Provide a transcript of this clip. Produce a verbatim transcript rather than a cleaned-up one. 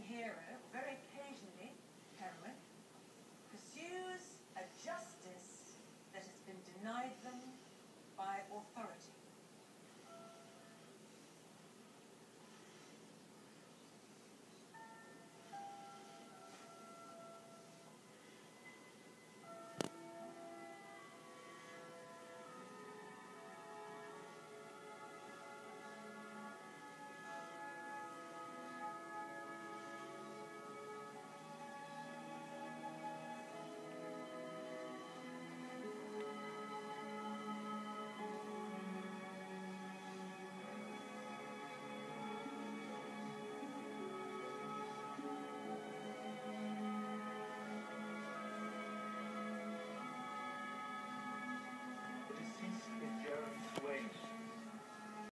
hero, very occasionally heroine, pursues a justice that has been denied